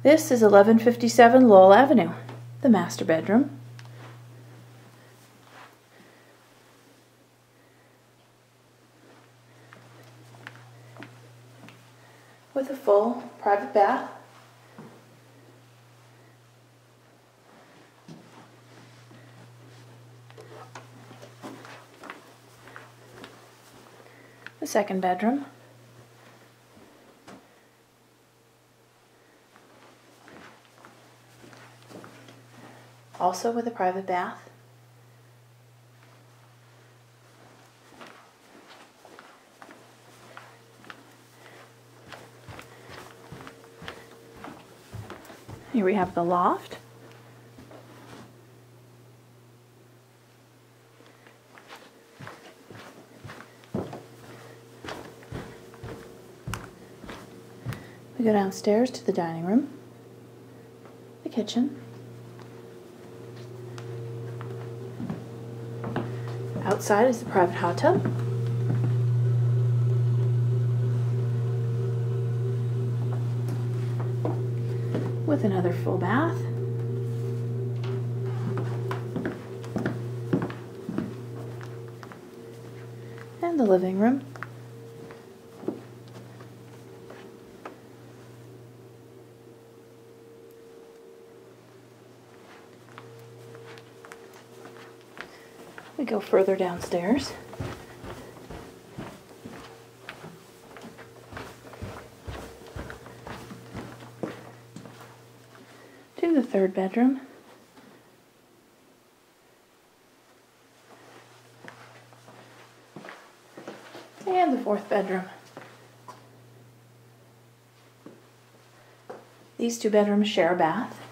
This is 1157 Lowell Avenue, the master bedroom. With a full private bath. The second bedroom. Also with a private bath. Here we have the loft. We go downstairs to the dining room, the kitchen. Outside is the private hot tub. With another full bath. And the living room. We go further downstairs. To the third bedroom. And the fourth bedroom. These two bedrooms share a bath.